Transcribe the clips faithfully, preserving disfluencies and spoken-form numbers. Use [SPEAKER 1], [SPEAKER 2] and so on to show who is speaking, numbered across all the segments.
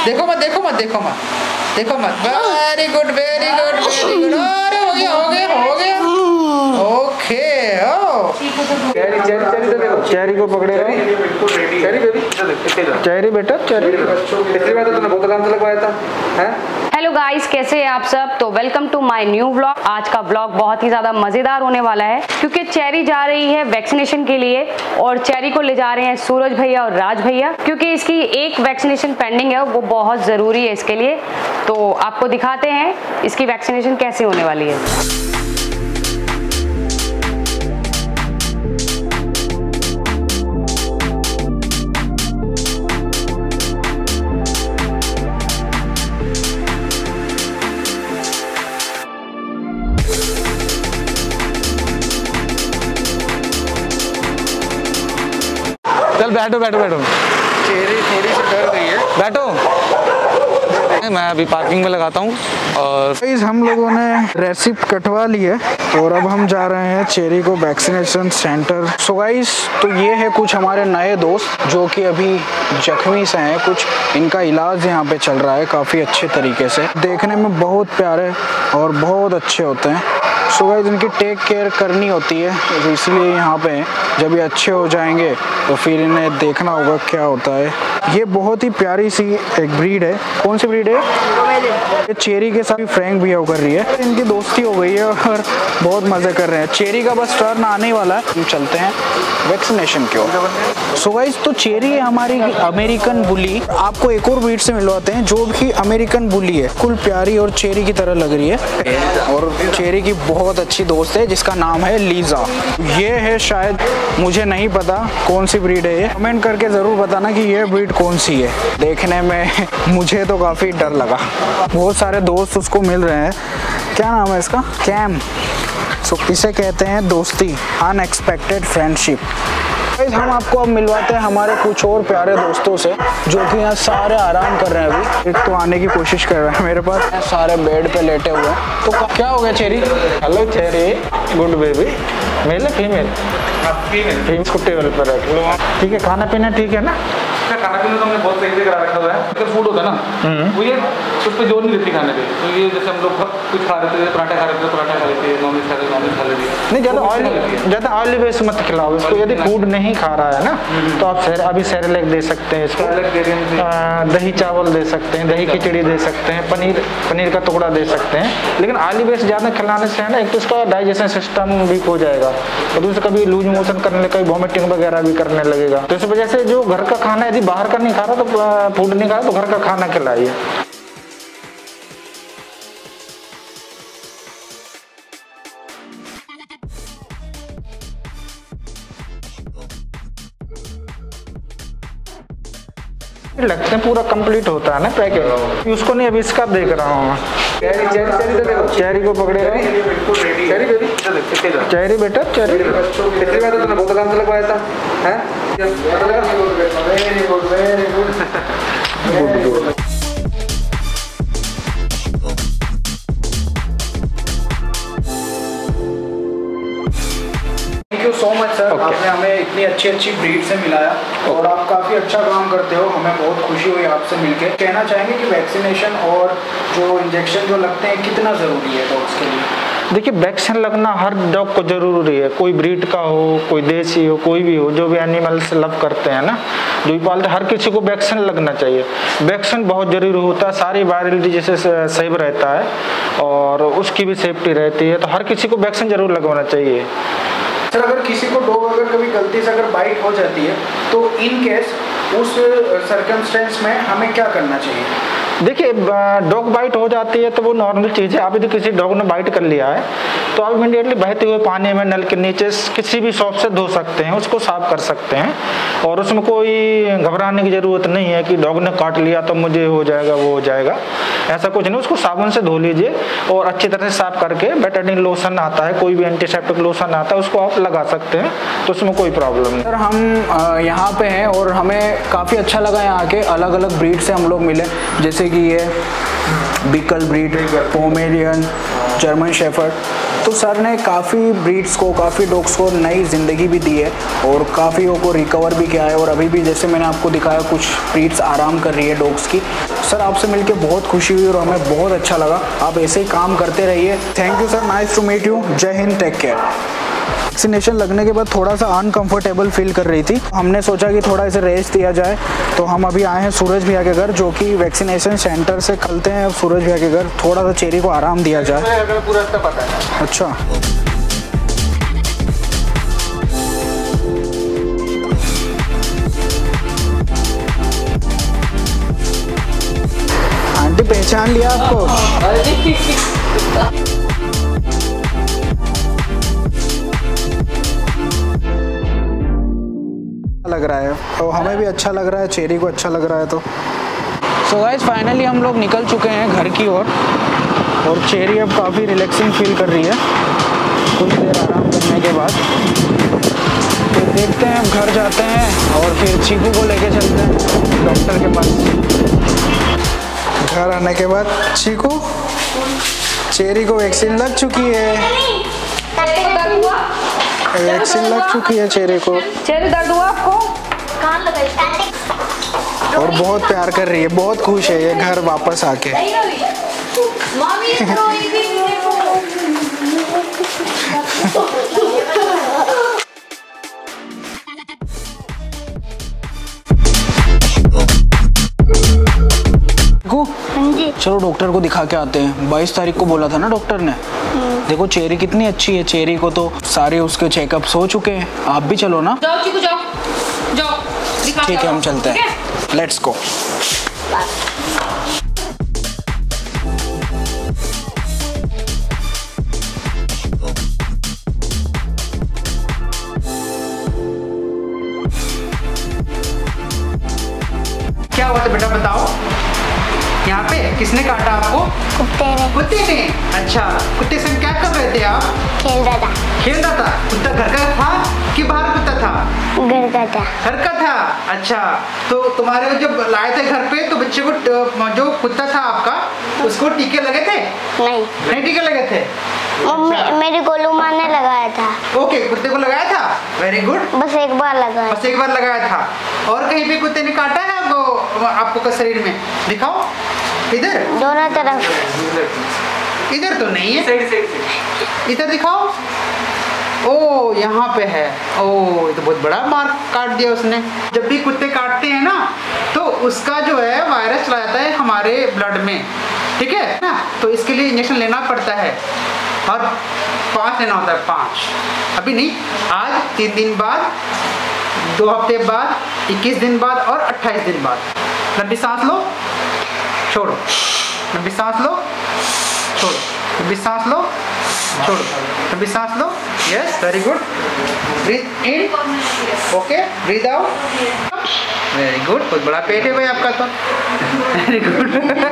[SPEAKER 1] देखो मत देखो मत देखो मत देखो मत। Very good very good very good. अरे हो गया हो गया हो गया। Okay oh Cherry Cherry Cherry तो देखो, चेरी को पकड़े रहो। चेरी बेबी चेरी बेटा चेरी। पिछली बार तो तूने बहुत आराम से लगवाया था हैं।
[SPEAKER 2] हेलो गाइस, कैसे हैं आप सब। तो welcome to my new vlog. आज का व्लॉग बहुत ही ज़्यादा मज़ेदार होने वाला है क्योंकि चेरी जा रही है वैक्सीनेशन के लिए और चेरी को ले जा रहे हैं सूरज भैया और राज भैया क्योंकि इसकी एक वैक्सीनेशन पेंडिंग है, वो बहुत ज़रूरी है इसके लिए। तो आपको दिखाते हैं इसकी वैक्सीनेशन कैसे होने वाली है।
[SPEAKER 3] चल बैठो बैठो बैठो।
[SPEAKER 1] चेरी थोड़ी सी डर गई है,
[SPEAKER 3] बैठो। मैं अभी पार्किंग में लगाता हूँ। और
[SPEAKER 4] हम लोगों ने रेसिप्ट कटवा ली है और अब हम जा रहे हैं चेरी को वैक्सीनेशन सेंटर। सो गाइस, तो ये है कुछ हमारे नए दोस्त जो कि अभी जख्मी से हैं। कुछ इनका इलाज यहाँ पे चल रहा है काफ़ी अच्छे तरीके से। देखने में बहुत प्यारे और बहुत अच्छे होते हैं। सो गाइस, इनकी टेक केयर करनी होती है, तो इसलिए यहाँ पे जब ये अच्छे हो जाएंगे तो फिर इन्हें देखना होगा क्या होता है। ये बहुत ही प्यारी सी एक ब्रीड है। कौन सी ब्रीड है? ये चेरी के साथ फ्रैंक भी कर रही है। इनकी दोस्ती हो गई है और बहुत मज़े कर रहे हैं। चेरी का बस टर्न आने वाला है, हम चलते हैं वैक्सीनेशन की ओर। सो गाइस, तो चेरी है हमारी अमेरिकन बुली। आपको एक और ब्रीड से मिलवाते हैं जो भी अमेरिकन बुली है, कुल प्यारी और चेरी की तरह लग रही है और चेरी की बहुत अच्छी दोस्त है जिसका नाम है लीजा। ये है शायद, मुझे नहीं पता कौन सी ब्रीड है ये। कमेंट करके ज़रूर बताना कि ये ब्रीड कौन सी है। देखने में मुझे तो काफ़ी डर लगा। बहुत सारे दोस्त उसको मिल रहे हैं। क्या नाम है इसका? कैम। सो इसे कहते हैं दोस्ती, अनएक्सपेक्टेड फ्रेंडशिप। हम आपको अब मिलवाते हैं हमारे कुछ और प्यारे दोस्तों से जो कि यहाँ सारे आराम कर रहे हैं। अभी एक तो आने की कोशिश कर रहे हैं मेरे पास, सारे बेड पे लेटे हुए हैं। तो क्या हो गया Cherry?
[SPEAKER 3] Hello Cherry, good baby. Male है फीमेल? फीमेल फीमेल को टेबल पर रख लो। ठीक है, खाना पीना ठीक है ना?
[SPEAKER 5] खाना पीना तो हमने बहुत सही से करा रखा हुआ है। अगर फूड होता है ना वो ये उस पर जोर नहीं देती खाने पे। तो ये जैसे हम लोग कुछ खा रहे थे, पराठा खा रहे थे पराठा खा लेते हैं, नॉनवेज खा रहे नॉनवेज खा लेते हैं।
[SPEAKER 3] नहीं, ज़्यादा ऑयली ज़्यादा ऑयली बेस मत खिलाओ इसको। यदि फूड नहीं खा रहा है ना तो आप सैर अभी सेरेलैक दे सकते हैं इसको। दही चावल दे सकते हैं, दही खिचड़ी दे सकते हैं, पनीर पनीर का टुकड़ा दे सकते हैं। लेकिन ऑयली बेस ज़्यादा खिलाने से है ना, एक तो इसका डाइजेशन सिस्टम वीक हो जाएगा और दूसरा कभी लूज मोशन करने लगे, कभी वॉमिटिंग वगैरह भी करने लगेगा। तो इस वजह से जो घर का खाना, यदि बाहर का नहीं खा रहा तो फूड नहीं खा रहा तो घर का खाना खिलाइए। लगते हैं पूरा कंप्लीट होता है ना पैकेज। उसको नहीं, अभी इसका देख रहा हूँ मैं।
[SPEAKER 1] चेरी चेरी चेरी तो देखो,
[SPEAKER 3] चेरी को पकड़े रहो।
[SPEAKER 1] चेरी बेबी
[SPEAKER 3] चेरी बेटा चेरी।
[SPEAKER 1] पिछली बार तो तूने बहुत आराम से लगवाया था हैं। Very good very good good good. Thank you so much sir, आपने हमें इतनी अच्छी अच्छी ब्रीड से मिलाया और आप काफ़ी अच्छा काम करते हो। हमें बहुत खुशी हुई आपसे मिलके। कहना चाहेंगे कि वैक्सीनेशन और जो इंजेक्शन जो लगते हैं कितना ज़रूरी है डॉग्स के लिए?
[SPEAKER 3] देखिए, वैक्सीन लगना हर डॉग को जरूरी है। कोई ब्रीड का हो, कोई देसी हो, कोई भी हो, जो भी एनिमल्स लव करते हैं ना, जो भी पालते, हर किसी को वैक्सीन लगना चाहिए। वैक्सीन बहुत जरूरी होता है। सारी वायरल डिजीज से सेफ रहता है और उसकी भी सेफ्टी रहती है। तो हर किसी को वैक्सीन जरूर लगवाना चाहिए।
[SPEAKER 4] सर, अगर किसी को डॉग अगर कभी गलती से अगर बाइट हो जाती है तो इन केस उस सर्कमस्टेंस में हमें क्या करना चाहिए?
[SPEAKER 3] देखिए, डॉग बाइट हो जाती है तो वो नॉर्मल चीज़ है। आप यदि किसी डॉग ने बाइट कर लिया है तो आप इमीडिएटली बहते हुए पानी में नल के नीचे किसी भी शॉप से धो सकते हैं, उसको साफ कर सकते हैं और उसमें कोई घबराने की ज़रूरत नहीं है कि डॉग ने काट लिया तो मुझे हो जाएगा वो हो जाएगा। ऐसा कुछ नहीं, उसको साबुन से धो लीजिए और अच्छी तरह से साफ करके बेटाडीन लोशन आता है, कोई भी एंटीसेप्टिक लोशन आता है, उसको आप लगा सकते हैं, तो उसमें कोई प्रॉब्लम नहीं।
[SPEAKER 4] सर, हम यहाँ पे हैं और हमें काफ़ी अच्छा लगा यहाँ के। अलग अलग ब्रीड से हम लोग मिले, जैसे कि ये beagle breed, Pomeranian, German shepherd, तो सर ने काफ़ी ब्रीड्स को, काफ़ी डॉग्स को नई ज़िंदगी भी दी है और काफ़ियों को रिकवर भी किया है और अभी भी जैसे मैंने आपको दिखाया कुछ ब्रीड्स आराम कर रही है डॉग्स की। सर आपसे मिलके बहुत खुशी हुई और हमें बहुत अच्छा लगा। आप ऐसे ही काम करते रहिए। Thank you sir, nice to meet you. जय हिंद, टेक केयर। वैक्सीनेशन लगने के बाद थोड़ा सा अनकंफर्टेबल फील कर रही थी। हमने सोचा कि थोड़ा इसे रेस्ट दिया जाए, तो हम अभी आए हैं सूरज भैया के घर, जो कि वैक्सीनेशन सेंटर से खलते हैं। सूरज भैया के घर थोड़ा सा चेरी को आराम दिया जाए।
[SPEAKER 5] पूरा रास्ता पता है।
[SPEAKER 4] अच्छा, आंटी पहचान लिया आपको? लग रहा है और हमें भी अच्छा लग रहा है, चेरी को अच्छा लग रहा है। तो सो गाइस फाइनली हम लोग निकल चुके हैं घर की ओर और, और चेरी अब काफ़ी रिलैक्सिंग फील कर रही है कुछ देर आराम करने के बाद। तो देखते हैं, अब घर जाते हैं और फिर चीकू को लेके चलते हैं डॉक्टर के पास। घर आने के बाद चीकू, चेरी को वैक्सीन लग चुकी है। वैक्सीन लग चुकी है चेरी को।
[SPEAKER 2] चेरी दर्द हुआ आपको?
[SPEAKER 6] कान लगाई
[SPEAKER 4] और बहुत प्यार कर रही है, बहुत खुश है ये घर वापस आके। चलो डॉक्टर को दिखा के आते हैं। बाईस तारीख को बोला था ना डॉक्टर ने। देखो चेरी कितनी अच्छी है, चेरी को तो सारे उसके चेकअप्स हो चुके हैं। आप भी चलो ना।
[SPEAKER 2] जाओ चिकू, जाओ जाओ।
[SPEAKER 4] ठीक है हम चलते हैं, लेट्स गो।
[SPEAKER 1] क्या हुआ था बेटा, बताओ। यहाँ पे किसने काटा आपको?
[SPEAKER 6] कुत्ते ने।
[SPEAKER 1] कुत्ते ने? अच्छा, कुत्ते से क्या कर रहे थे आप?
[SPEAKER 6] खेल रहा था।
[SPEAKER 1] खेल रहा था। कुत्ता घर का था कि बाहर कुत्ता था?
[SPEAKER 6] घर का था।
[SPEAKER 1] घर का था। अच्छा, तो तुम्हारे जब लाए थे घर पे तो बच्चे को, जो कुत्ता था आपका, उसको टीके लगे थे?
[SPEAKER 6] नहीं
[SPEAKER 1] नहीं टीके लगे थे।
[SPEAKER 6] मम्मी
[SPEAKER 1] अच्छा।
[SPEAKER 6] मेरी गोलू माँ ने लगाया था।
[SPEAKER 1] ओके, कुत्ते को लगाया था। Very good.
[SPEAKER 6] बस एक बार लगाया।
[SPEAKER 1] बस एक बार लगाया था। और कहीं पे कुत्ते ने काटा है आपको, आपको का शरीर में? दिखाओ इधर,
[SPEAKER 6] दोनों तरफ।
[SPEAKER 1] इधर तो नहीं है, इधर दिखाओ। ओ यहाँ पे है। ओ ये तो बहुत बड़ा मार्क काट दिया उसने। जब भी कुत्ते काटते हैं ना तो उसका जो है वायरस चला जाता है हमारे ब्लड में, ठीक है ना। तो इसके लिए इंजेक्शन लेना पड़ता है और पाँच लेना होता है, पाँच। अभी नहीं, आज तीन दिन बाद, दो हफ्ते बाद, इक्कीस दिन बाद और अट्ठाईस दिन बाद। लंबी सांस लो, छोड़ो, लंबी सांस लो, छोड़ो, लंबी सांस लो, छोड़ो, लंबी सांस लो। Yes, very good. Breathe in, okay, breathe out, very good. बहुत बड़ा पेट है भाई आपका तो। Very good.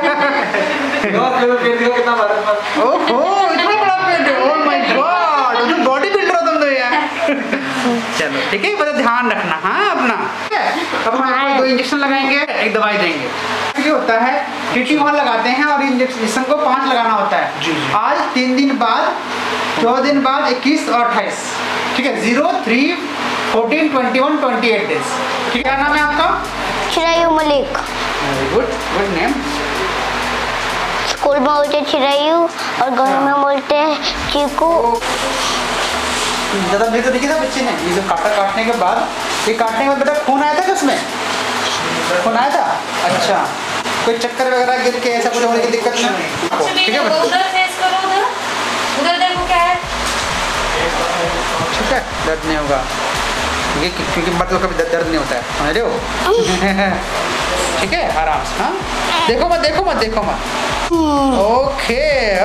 [SPEAKER 1] ओहो, इतना बड़ा पेट है। ओह माय गॉड, तुम बॉडी बिल्डर हो तुम तो यार। चलो ठीक है, बड़ा ध्यान रखना हाँ अपना। अब हम आपको दो इंजेक्शन लगाएंगे, एक दवाई देंगे। ये होता है टीटी वहाँ लगाते हैं और इंजेक्शन को पांच लगाना होता है। जी जी। आज तीन दिन बाद, दो दिन बाद, इक्कीस और अट्ठाईस, ठीक है। Zero, three, fourteen, twenty one, twenty eight days, ठीक है। क्या नाम है आपका?
[SPEAKER 6] Chirayu Malik.
[SPEAKER 1] Very good, good name.
[SPEAKER 6] School में बोलते चिरायू और घर में बोलते चीकू।
[SPEAKER 1] ज़्यादा मेरे तो देखी था बच्चे ने, ये जो काटा काटने के बाद, ये काटने के बाद बेटा खून आया था क्या उसमें? खून आया था? अच्छा, कोई चक्कर वगैरह गिर के ऐसा कुछ होने की दिक्कत नहीं? ठीक है बच्चे,
[SPEAKER 2] उधर फेस करो, उधर उधर देखो क्या है।
[SPEAKER 1] ठीक है, दर्द नहीं होगा ये, क्योंकि मतलब कभी दर्द नहीं होता है, समझ रहे हो? ठीक है, आराम से। हाँ, देखो मत, देखो मत, देखो मत। ओके,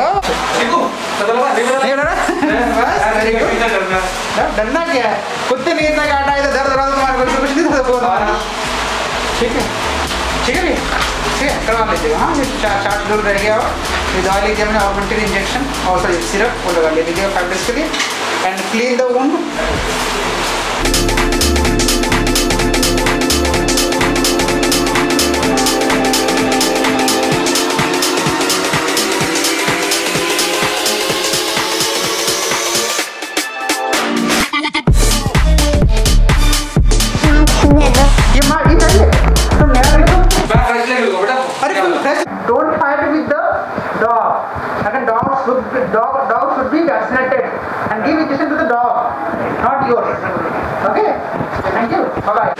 [SPEAKER 1] डरना क्या है? कुत्ते ने इतना काटा है तो दर्द रहा तुम्हारे को कुछ नहीं था। ठीक है, ठीक है भैया, ठीक है, करवा लीजिएगा। हाँ, ये चार्ट दूर रह गया और ये दवा लीजिए हमने, ऑगमेंटेड इंजेक्शन और सॉरी सिरप वो लगा ले लीजिएगा फाइव डेज के लिए एंड क्लीन द वुंड। अरे don't fight with the dog. Again, dog should be, dog dog should be vaccinated and give injection to the dog, not yours. Okay? Thank you. Bye bye.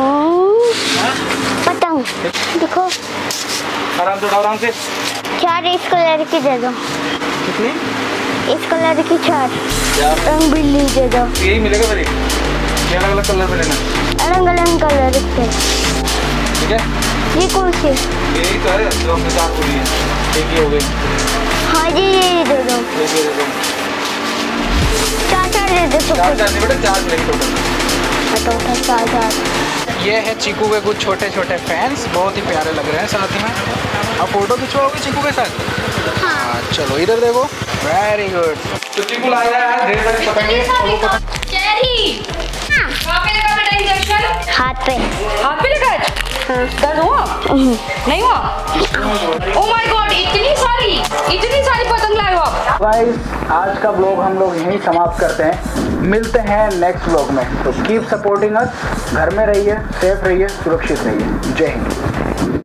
[SPEAKER 6] पतंग पतंग देखो,
[SPEAKER 5] आराम से आराम से।
[SPEAKER 6] चार इस कलर की दे दो।
[SPEAKER 1] कितनी?
[SPEAKER 6] इस कलर की चार रंग बिल्ली दे दो।
[SPEAKER 5] यही मिलेगा मेरी, ये अलग अलग कलर में लेना,
[SPEAKER 6] अलग अलग कलर के।
[SPEAKER 5] ठीक है?
[SPEAKER 6] ये कौन सी?
[SPEAKER 5] यही तो है जो हमने चार बोली है, एक ही हो गई।
[SPEAKER 6] हाँ जी, ये दे दो।
[SPEAKER 5] एक ही दे दो।
[SPEAKER 6] चार चार दे दो।
[SPEAKER 5] चार चार नहीं बेटा, चार मिलेंगे टोटल।
[SPEAKER 6] टोटल चार चार।
[SPEAKER 4] ये है चीकू के कुछ छोटे छोटे फैंस, बहुत ही प्यारे लग रहे हैं साथ में। अब फोटो खिंचवाओगे चीकू के साथ? हाँ चलो इधर देखो, वेरी गुड।
[SPEAKER 5] तो चीकू लाया है ढेर सारी पतंगे।
[SPEAKER 2] चेरी कहाँ पे लगा बेटा इंजेक्शन?
[SPEAKER 6] हाथ पे।
[SPEAKER 2] हाथ पे लगा? हाँ। दर्द हुआ? नहीं हुआ? ओह माय गॉड, इतनी सारी इतनी सारी पतंग लाए हो आप।
[SPEAKER 4] गाइस आज का ब्लॉग हम लोग यहीं समाप्त करते हैं, मिलते हैं नेक्स्ट ब्लॉग में। तो कीप सपोर्टिंग अस, घर में रहिए, सेफ रहिए, सुरक्षित रहिए। जय हिंद।